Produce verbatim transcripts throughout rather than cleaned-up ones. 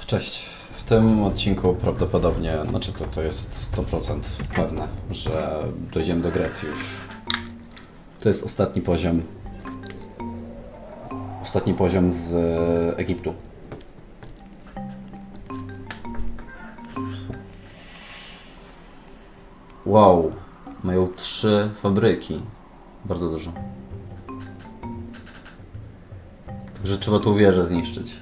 Cześć. W tym odcinku prawdopodobnie, znaczy to, to jest sto procent pewne, że dojdziemy do Grecji już. To jest ostatni poziom. Ostatni poziom z Egiptu. Wow, mają trzy fabryki. Bardzo dużo. Także trzeba tą wieżę zniszczyć.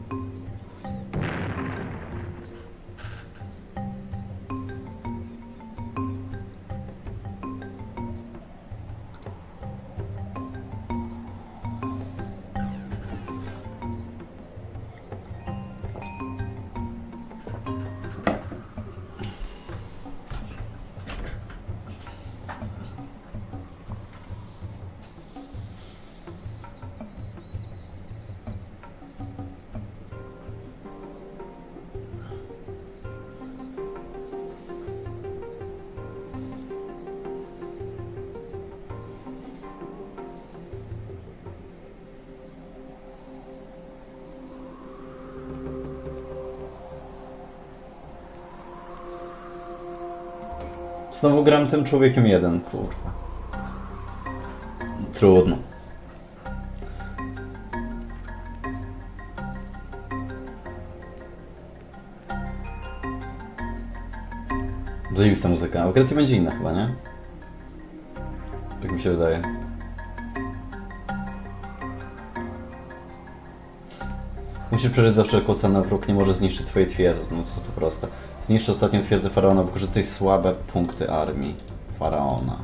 Znowu gram tym człowiekiem jeden, kurwa. Trudno. Zajebista muzyka. A w Grecji będzie inna chyba, nie? Tak mi się wydaje. Musisz przeżyć za wszelką cenę, wróg nie może zniszczyć twojej twierdzy. No to to proste. Zniszcz ostatnią twierdzę Faraona, wykorzystaj słabe punkty armii Faraona.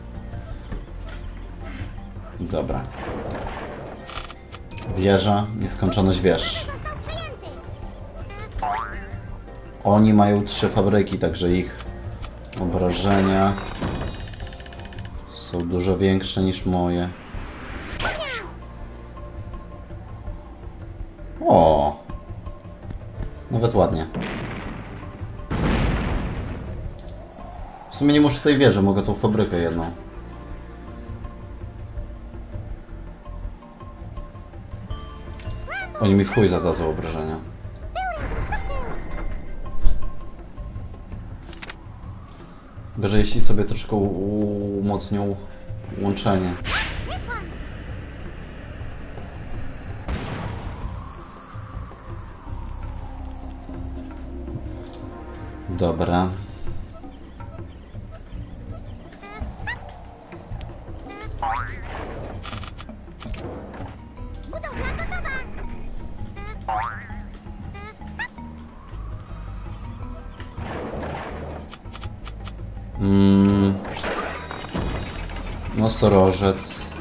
Dobra. Wieża, nieskończoność wież. Oni mają trzy fabryki, także ich obrażenia są dużo większe niż moje. O! Nawet ładnie. W sumie nie muszę tej wieży, mogę tą fabrykę jedną. Oni mi w chuj zadadzą obrażenia. Chyba, że jeśli sobie troszkę umocnią łączenie. Dobra. Mm. Nosorożec.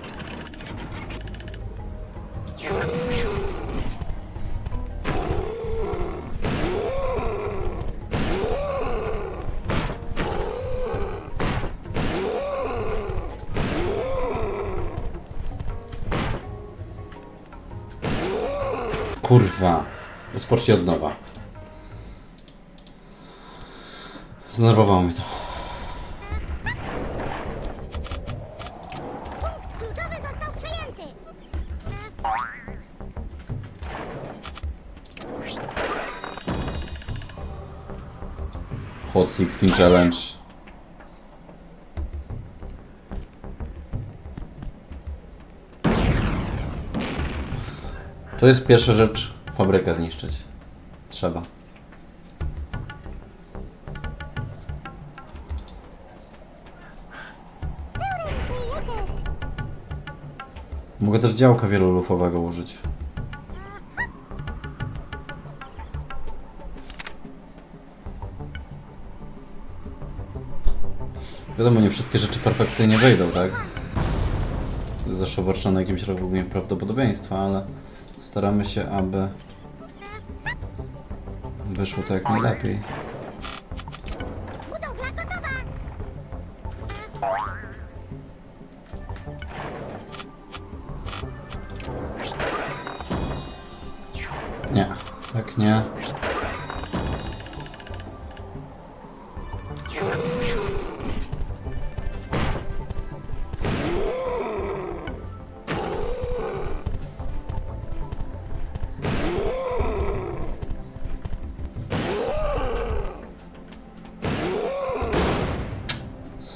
Kurwa. Rozpocznij od nowa. Zdenerwowało mnie to. Hot szesnaście Challenge. To jest pierwsza rzecz. Fabrykę zniszczyć. Trzeba. Mogę też działka wielolufowego użyć. Wiadomo, nie wszystkie rzeczy perfekcyjnie wejdą, tak? To jest zawsze obarczone jakimś rachunkiem prawdopodobieństwa, ale staramy się, aby wyszło to jak najlepiej. Nie, tak nie.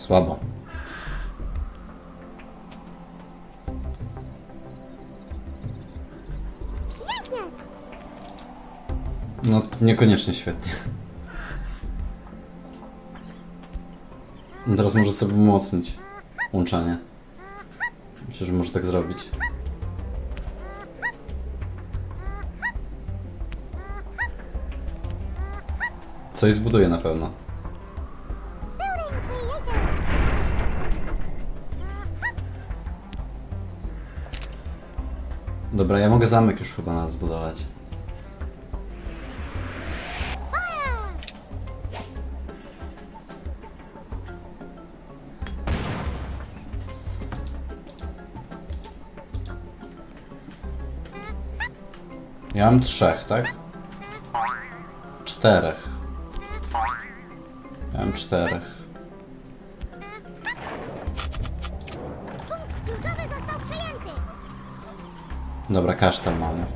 Słabo. No, niekoniecznie świetnie. Teraz może sobie umocnić łączenie. Myślę, że może tak zrobić. Coś zbuduje na pewno. Dobra, ja mogę zamek już chyba nawet zbudować. Ja mam trzech, tak? Czterech. Ja mam czterech. Dobra, kasztan mamy.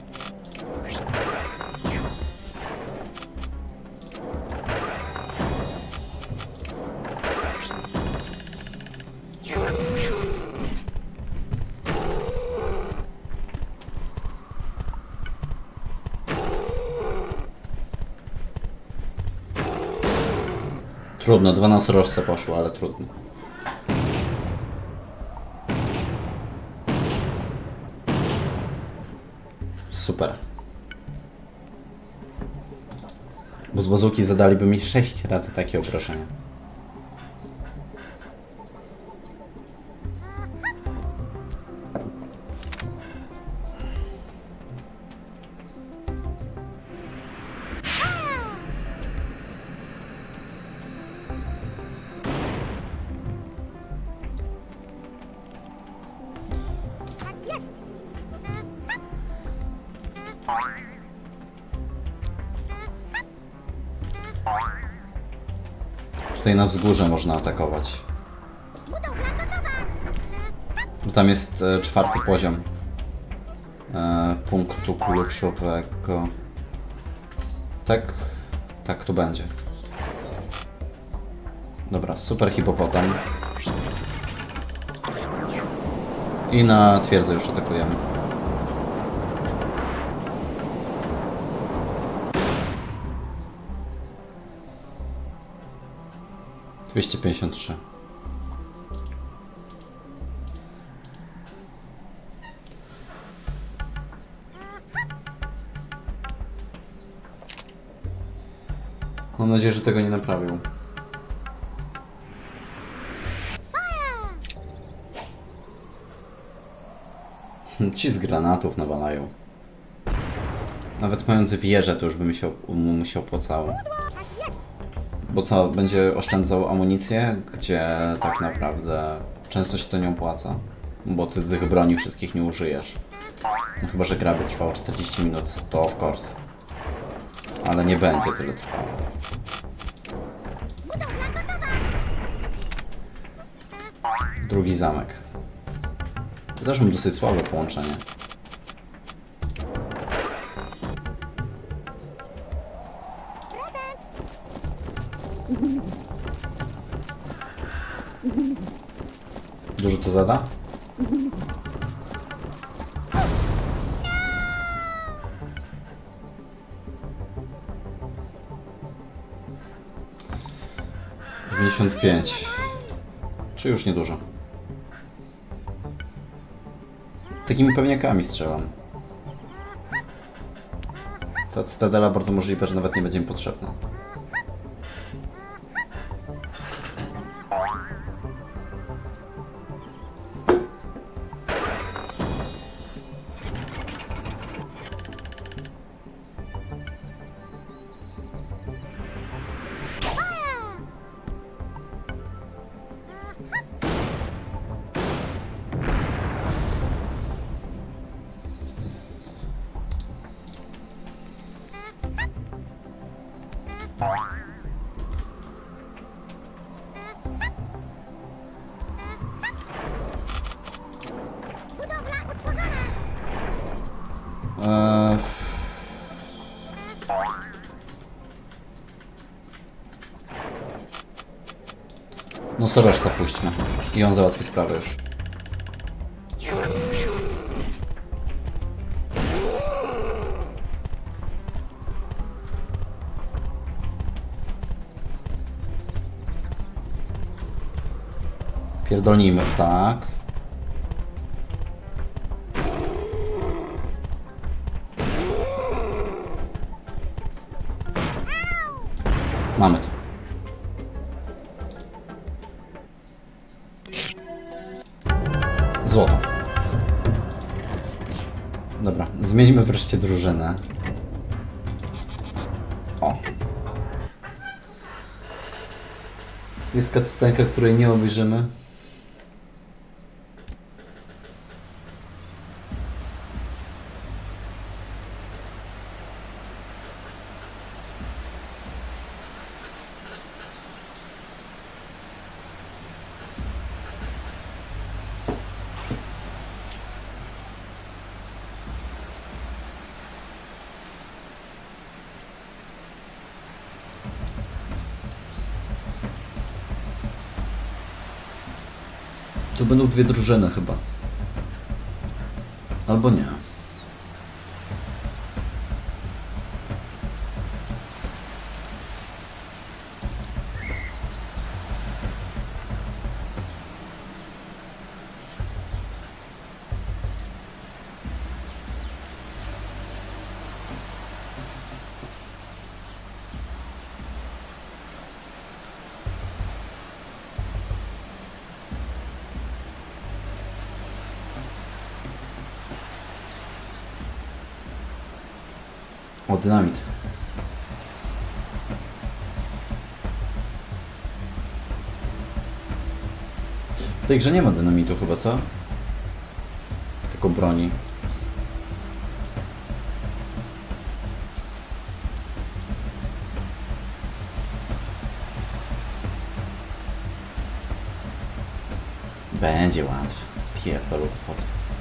Trudno, dwa nosorożce poszło, ale trudno. Super. Bo z bazuki zadaliby mi sześć razy takie oproszenia. Tutaj na wzgórze można atakować. Bo tam jest e, czwarty poziom e, punktu kluczowego. Tak, tak to będzie. Dobra, super hipopotam. I na twierdzę już atakujemy. dwieście pięćdziesiąt trzy. Mam nadzieję, że tego nie naprawił. Ci z granatów nawalają. Nawet mając wieżę, to już by mi się, mu się opłacało. Bo co, będzie oszczędzał amunicję, gdzie tak naprawdę często się to nie opłaca. Bo ty tych broni wszystkich nie użyjesz. No chyba, że gra by trwała czterdzieści minut, to of course. Ale nie będzie tyle trwało. Drugi zamek. To też mam dosyć słabe połączenie. Dużo to zada? dziewięćdziesiąt pięć. Czy już niedużo? Takimi pewniakami strzelam. Ta cytadela bardzo możliwe, że nawet nie będzie mi potrzebna. Eee... Nosorożca puśćmy. I on załatwi sprawę już. Pierdolnijmy, tak. Mamy to. Złoto. Dobra, zmienimy wreszcie drużynę. O. Jest cutscenka, której nie obejrzymy. Tu będą dwie drużyny chyba. Albo nie. O, dynamit. W tej grze nie ma dynamitu chyba, co? Tylko broni. Będzie łatwo. Pierdolę pod.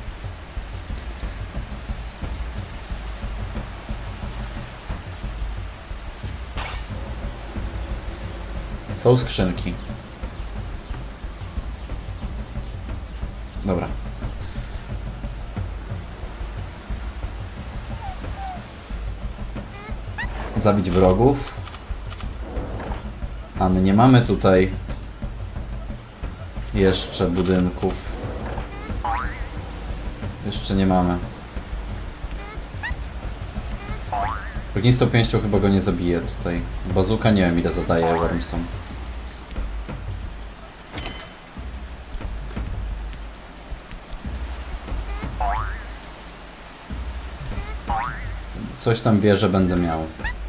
Są skrzynki. Dobra. Zabić wrogów. A my nie mamy tutaj jeszcze budynków. Jeszcze nie mamy. Ognistą pięścią chyba go nie zabije tutaj. Bazuka nie wiem ile zadaje Wormsom. Coś tam wie, że będę miał.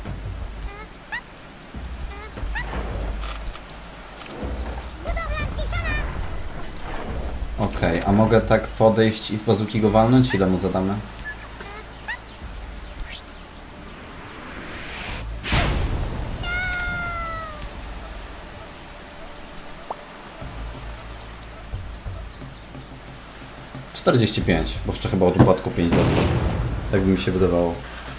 Okej, okay, a mogę tak podejść i z bazuki go walnąć? Ile mu zadamy? czterdzieści pięć, bo jeszcze chyba od upadku pięć dostał. Tak by mi się wydawało.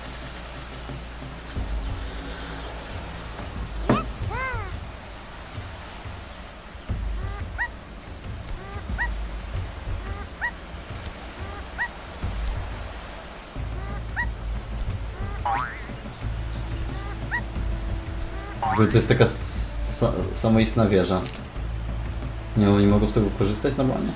To jest taka sa samoistna wieża. Nie, oni mogą z tego korzystać normalnie?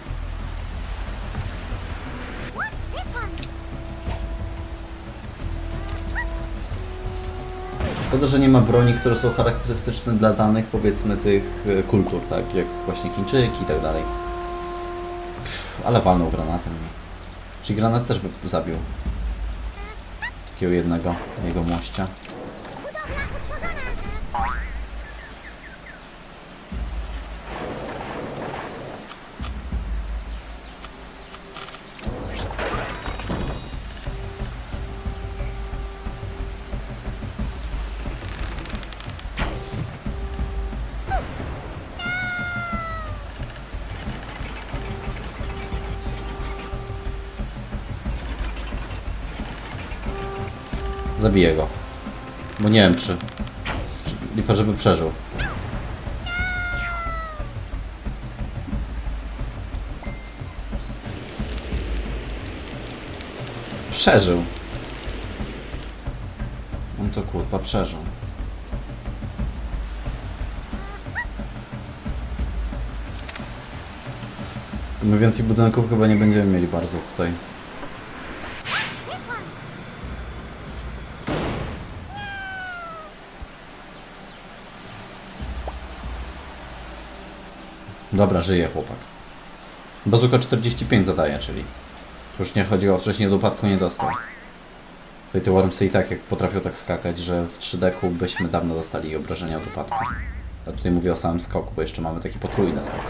Szkoda, że nie ma broni, które są charakterystyczne dla danych, powiedzmy, tych kultur, tak? Jak właśnie Chińczyki i tak dalej. Ale walnął granatem. Czyli granat też by zabił takiego jednego, jego mościa. Zabiję go. Bo nie wiem czy... Lipa, żeby przeżył. przeżył. On to kurwa przeżył. My więcej budynków chyba nie będziemy mieli bardzo tutaj. Dobra, żyje chłopak. Bazuka czterdzieści pięć zadaje, czyli to już nie chodziło, wcześniej do upadku nie dostał. Tutaj te Wormsy i tak jak potrafią tak skakać, że w trzy deku byśmy dawno dostali obrażenia od upadku. A tutaj mówię o samym skoku, bo jeszcze mamy taki potrójny skok.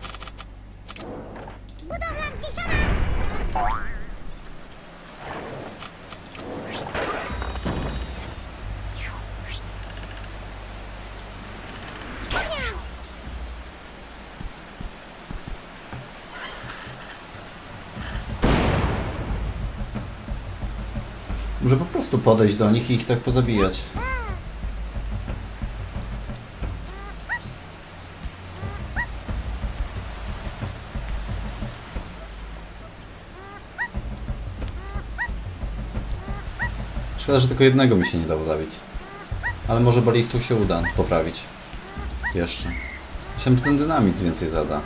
Może po prostu podejść do nich i ich tak pozabijać. Szkoda, że tylko jednego mi się nie dało zabić. Ale może balistą się uda poprawić. Jeszcze. Myślałem, że ten dynamit więcej zada.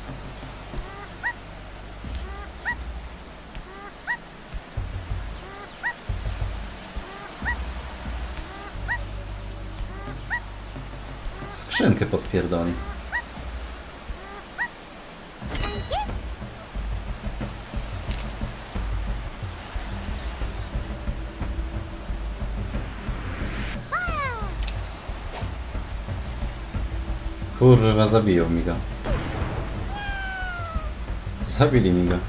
Skrzynkę podpierdoli. Kurwa, zabiją mi go. Zabili mi go.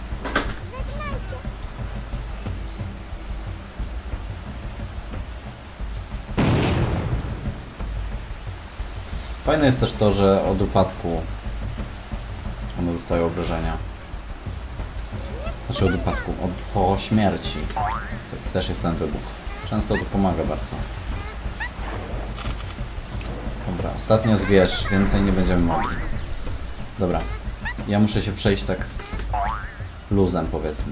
Fajne jest też to, że od upadku one dostają obrażenia. Znaczy od upadku, od, po śmierci. To też jest ten wybuch. Często to pomaga bardzo. Dobra, ostatnia zwierz, więcej nie będziemy mogli. Dobra, ja muszę się przejść tak luzem, powiedzmy.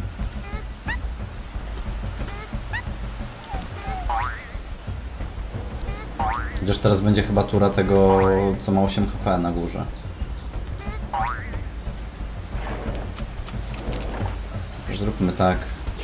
Chociaż teraz będzie chyba tura tego, co ma osiem HP na górze. Zróbmy tak.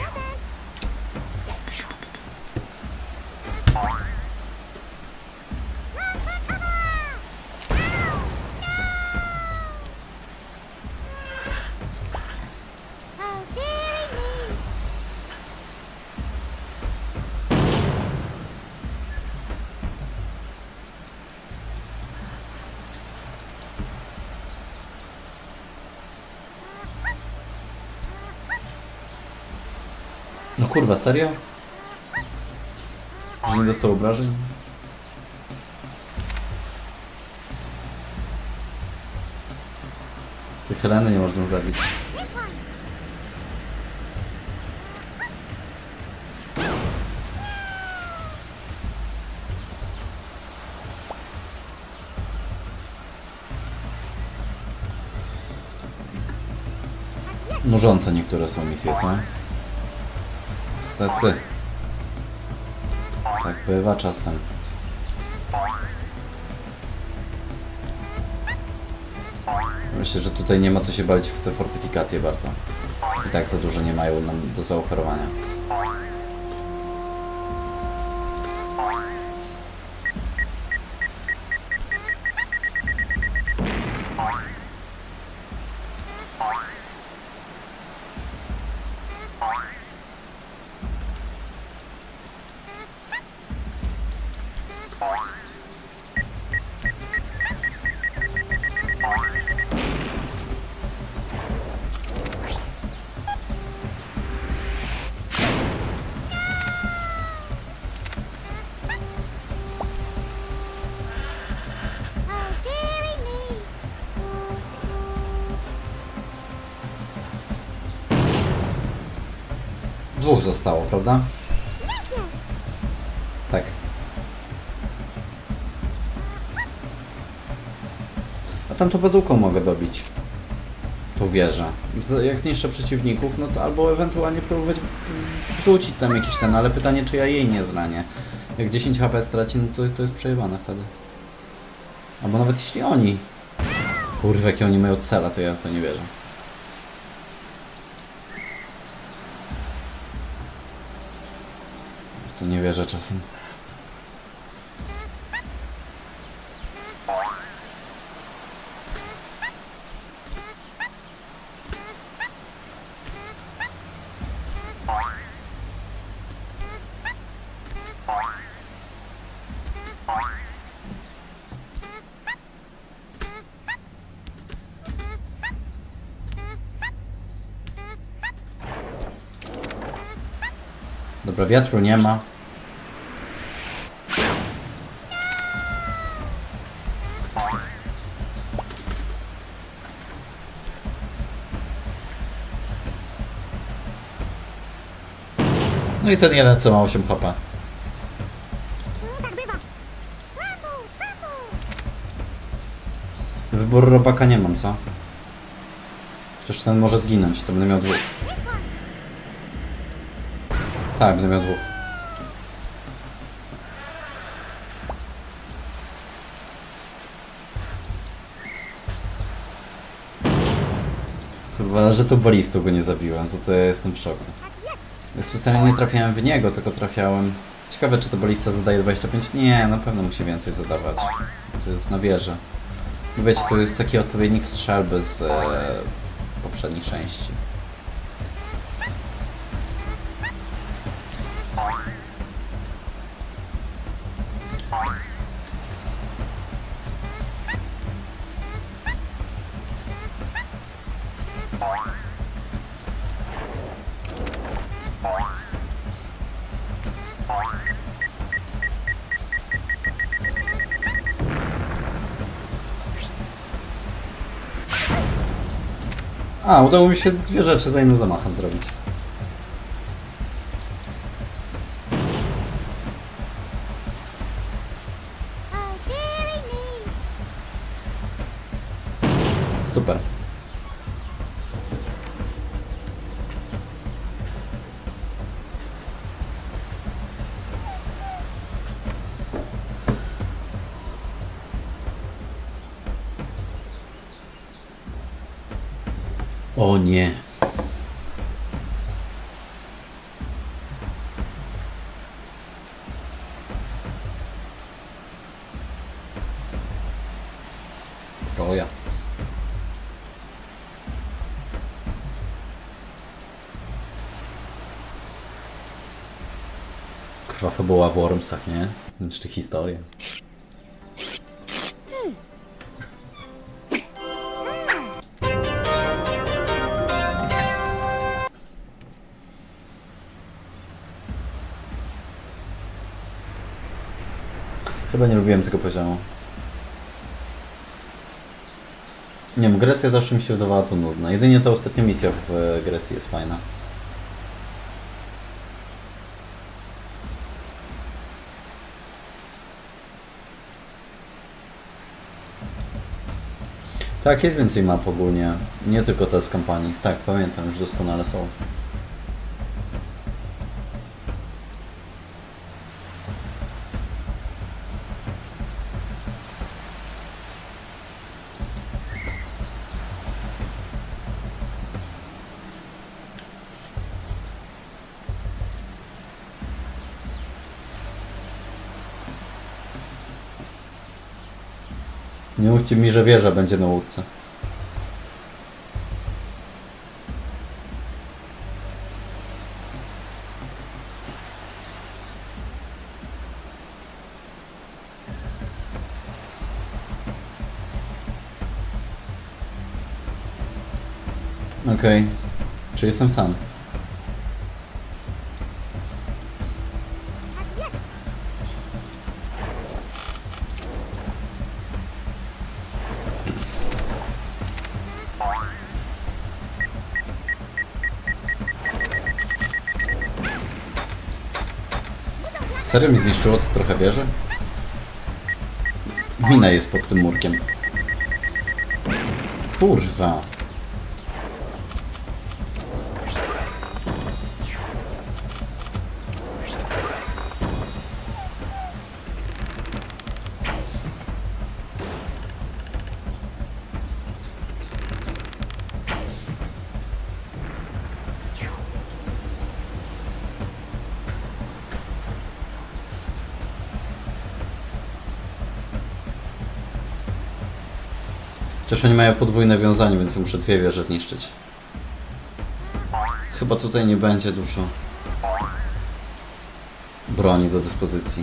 No kurwa, serio? Że nie dostał obrażeń? Te Heleny nie można zabić. Nużące niektóre są misje, co? Niestety. Tak bywa czasem. Myślę, że tutaj nie ma co się bawić w te fortyfikacje bardzo. I tak za dużo nie mają nam do zaoferowania. Dwóch zostało, prawda? Tak. A tam to bazuką mogę dobić. tą wieżę. Z, jak zniszczę przeciwników, no to albo ewentualnie próbować rzucić tam jakiś ten, ale pytanie, czy ja jej nie zranię. Jak dziesięć H P straci, no to, to jest przejebane wtedy. Albo nawet jeśli oni... Kurwa, jakie oni mają cela, to ja w to nie wierzę. W to nie wierzę czasem. Dobra, wiatru nie ma. No i ten jeden, co ma osiem H P. Wyboru robaka nie mam, co? Przecież ten może zginąć, to będę miał dwóch. Tak, będę miał dwóch. Kurwa, że to balistą go nie zabiłem, to to ja jestem w szoku. Ja specjalnie nie trafiałem w niego, tylko trafiałem... Ciekawe, czy to balista zadaje dwadzieścia pięć? Nie, na pewno musi więcej zadawać. To jest na wieży. Wiecie, to jest taki odpowiednik strzelby z e, poprzednich części. A, udało mi się dwie rzeczy za jednym zamachem zrobić. Super. O nie. Troja. Krwawa była w Wormsach, nie? Jeszcze historia. Chyba nie lubiłem tego poziomu. Nie wiem, Grecja zawsze mi się wydawała to nudna. Jedynie ta ostatnia misja w Grecji jest fajna. Tak, jest więcej map ogólnie. Nie tylko te z kampanii. Tak, pamiętam, już doskonale są. Nie mówcie mi, że wieża będzie na łódce. Okej. Okay. Czy jestem sam? Serio mi zniszczyło to trochę wieży? Mina jest pod tym murkiem. Kurwa. Chociaż oni mają podwójne wiązanie, więc muszę dwie wieże zniszczyć. Chyba tutaj nie będzie dużo broni do dyspozycji.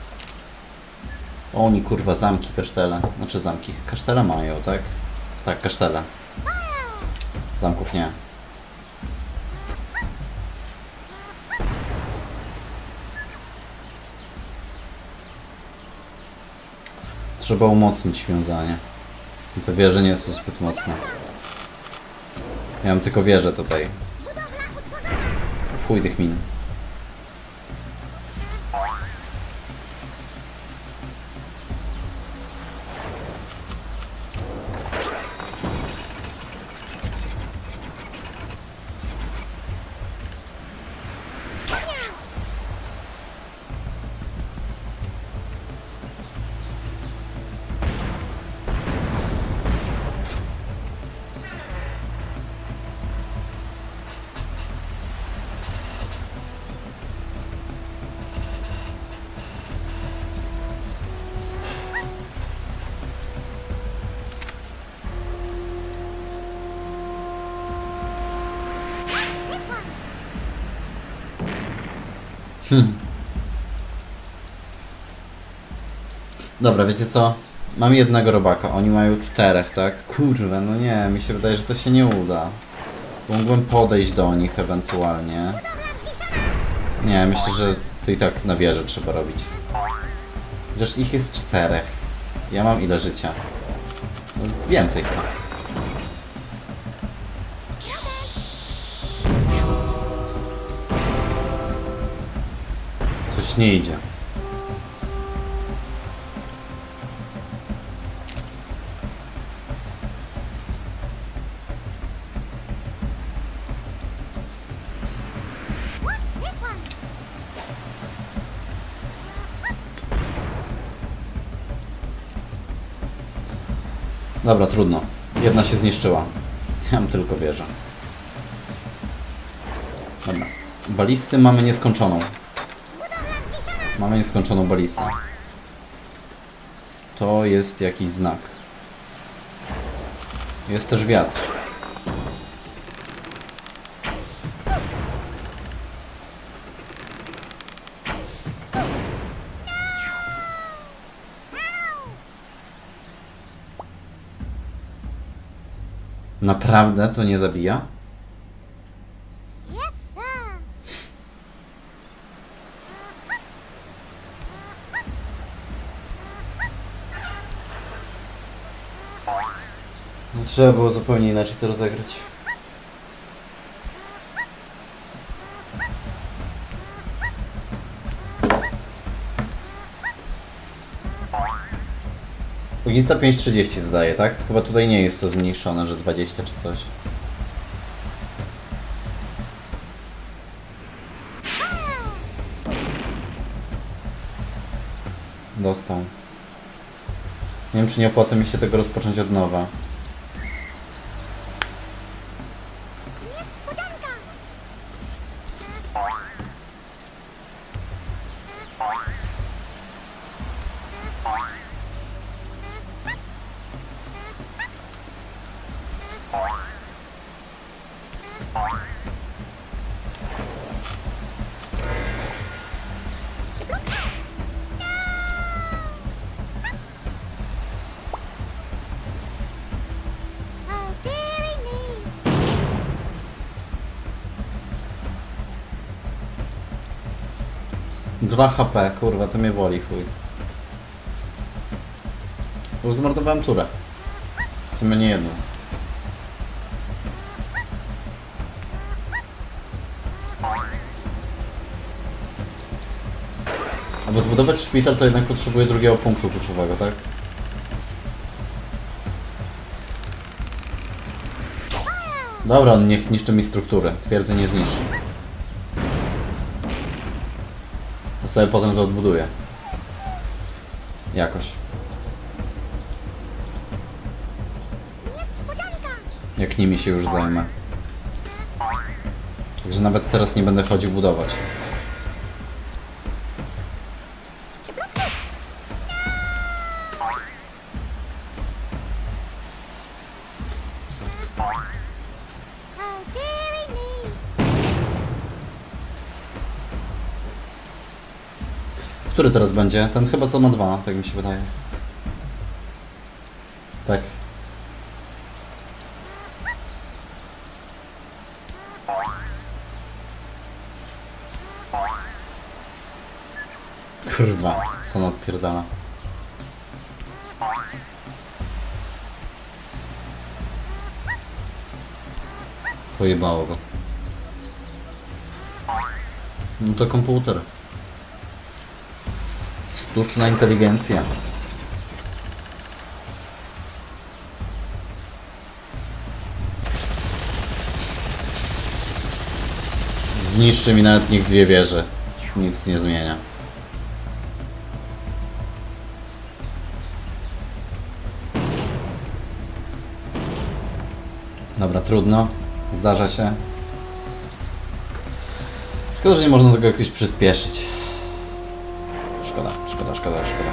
O, oni kurwa zamki, kasztele. Znaczy zamki. Kasztele mają, tak? Tak, kasztele. Zamków nie. Trzeba umocnić wiązanie. Te wieże nie są zbyt mocne. Ja mam tylko wieżę tutaj. Chuj tych min. Hmm. Dobra, wiecie co? Mam jednego robaka, oni mają czterech, tak? Kurwa, no nie, mi się wydaje, że to się nie uda. Mógłbym podejść do nich ewentualnie. Nie, myślę, że to i tak na wieżę trzeba robić. Chociaż ich jest czterech. Ja mam ile życia? No, więcej chyba. Coś nie idzie. Dobra, trudno. Jedna się zniszczyła. Ja mam tylko wieżę. Dobra. Balisty mamy nieskończoną. Mamy nieskończoną balistę. To jest jakiś znak. Jest też wiatr. Naprawdę to nie zabija? Yes, sir. No, trzeba było zupełnie inaczej to rozegrać. Ognista pięć trzydzieści zadaje, tak? Chyba tutaj nie jest to zmniejszone, że dwadzieścia czy coś. Dostał. Nie wiem, czy nie opłaca mi się tego rozpocząć od nowa. Niespodzianka. Oh, dearie me. dwa H P, kurwa, to mnie boli, chuj. Już zmarnowałem turę. W sumie nie jedną. Aby zbudować szpital, to jednak potrzebuję drugiego punktu kluczowego, tak? Dobra, on niech niszczy mi strukturę. Twierdzę nie zniszczy. To sobie potem to odbuduję. Jakoś. Niespodzianka. Jak nimi się już zajmę. Także nawet teraz nie będę chodził budować. Który teraz będzie? Ten chyba co ma dwa, tak mi się wydaje. Tak. Kurwa, co on odpierdala. Pojebało go. No to komputer. Sztuczna inteligencja. Zniszczy mi nawet niech dwie wieże. Nic nie zmienia. Dobra, trudno. Zdarza się. Szkoda, że nie można tego jakoś przyspieszyć. Szkoda, szkoda, szkoda, szkoda.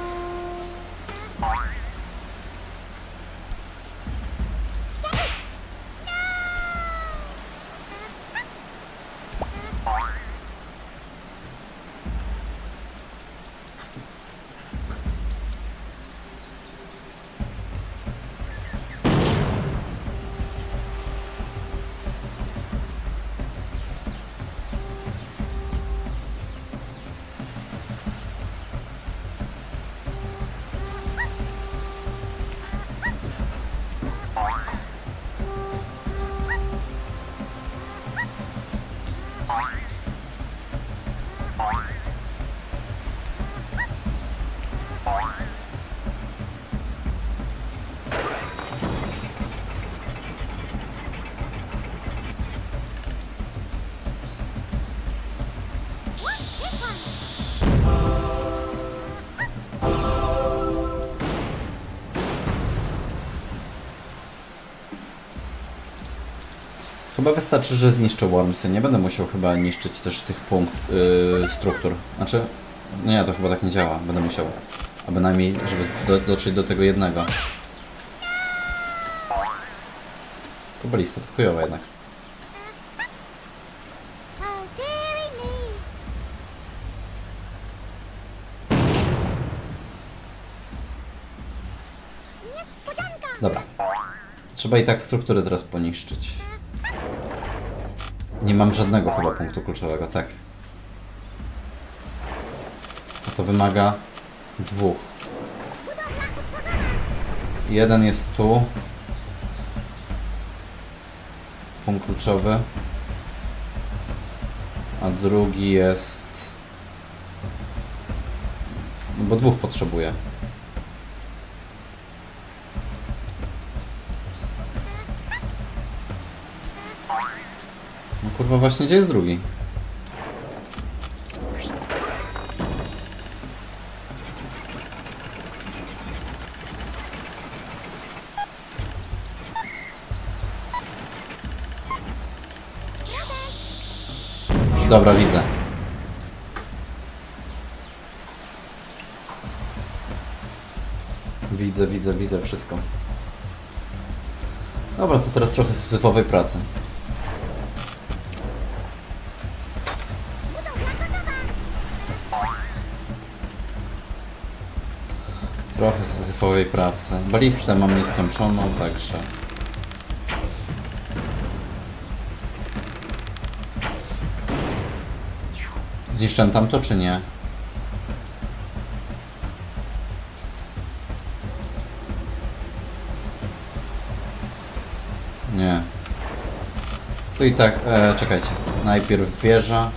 Chyba wystarczy, że zniszczę Wormsy. Nie będę musiał chyba niszczyć też tych punkt, yy, struktur. Znaczy, nie, to chyba tak nie działa. Będę musiał, a bynajmniej, żeby do, dotrzeć do tego jednego. To balista, to chujowa jednak. Oh, dearie me. Niespodzianka. Dobra. Trzeba i tak struktury teraz poniszczyć. Nie mam żadnego chyba punktu kluczowego, tak. A to wymaga dwóch. Jeden jest tu. Punkt kluczowy. A drugi jest... No bo dwóch potrzebuję. No kurwa, właśnie gdzie jest drugi? Dobra, widzę. Widzę, widzę, widzę wszystko. Dobra, to teraz trochę syzyfowej pracy. Trochę syzyfowej pracy. Balistę mam nieskończoną, także... Zniszczę tamto, czy nie? Nie. Tu i tak... E, czekajcie. Najpierw wieża.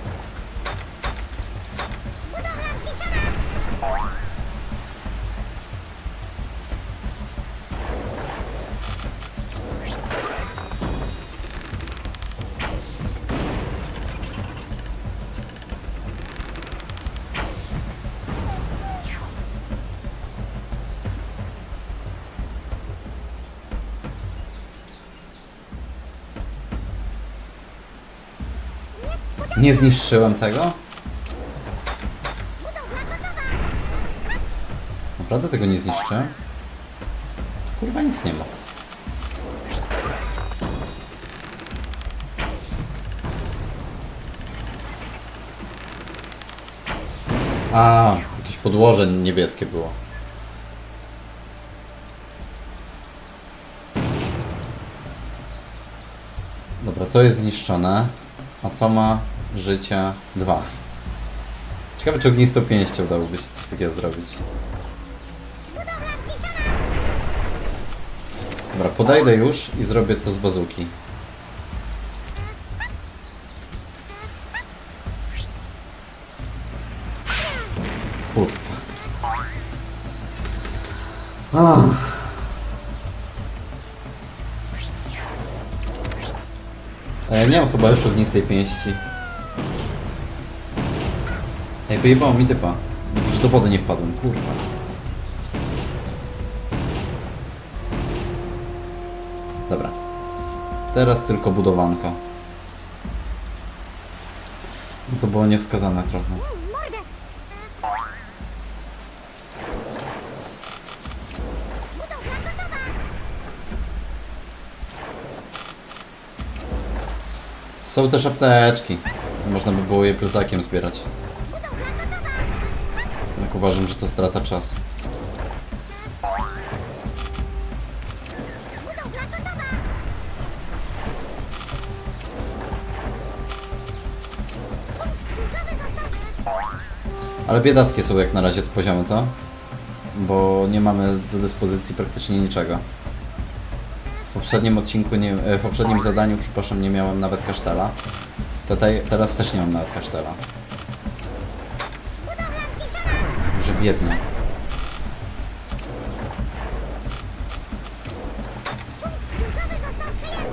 Nie zniszczyłem tego? Naprawdę tego nie zniszczę? Kurwa, nic nie ma. A, jakieś podłoże niebieskie było. Dobra, to jest zniszczone, a to ma życia dwa. Ciekawe, czy ognistą pięścią dałoby się coś takiego zrobić. Dobra, podejdę już i zrobię to z bazuki. Kurwa. Ach. A ja nie mam chyba już ognistej pięści. Ej, wyjebało mi typa. Już do wody nie wpadłem, kurwa. Dobra. Teraz tylko budowanko. To było niewskazane trochę. W mordę. Budowla gotowa. Są też apteczki. Można by było je plecakiem zbierać. Budowla gotowa. Tak uważam, że to strata czasu. Budowla gotowa. Kluczowy został. Ale biedackie są jak na razie te poziomy, co? Bo nie mamy do dyspozycji praktycznie niczego. W poprzednim odcinku, nie, e, w poprzednim zadaniu, przepraszam, nie miałem nawet kasztela. Tutaj, teraz też nie mam nawet kasztela. Że biednie. Kluczowy został przyjęty.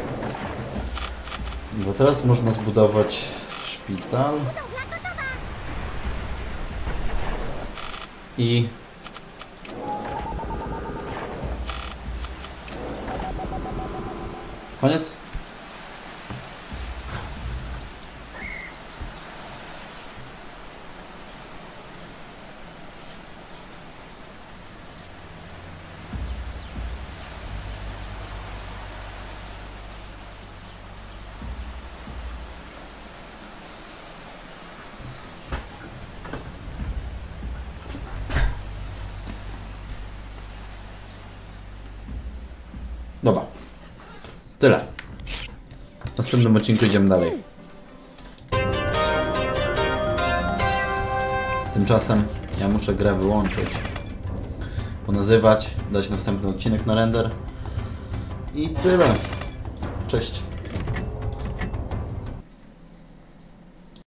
Bo teraz można zbudować szpital Budowla gotowa. i... Koniec? Dobra. Tyle. W następnym odcinku idziemy dalej. Tymczasem ja muszę grę wyłączyć, ponazywać, dać następny odcinek na render i tyle. Cześć.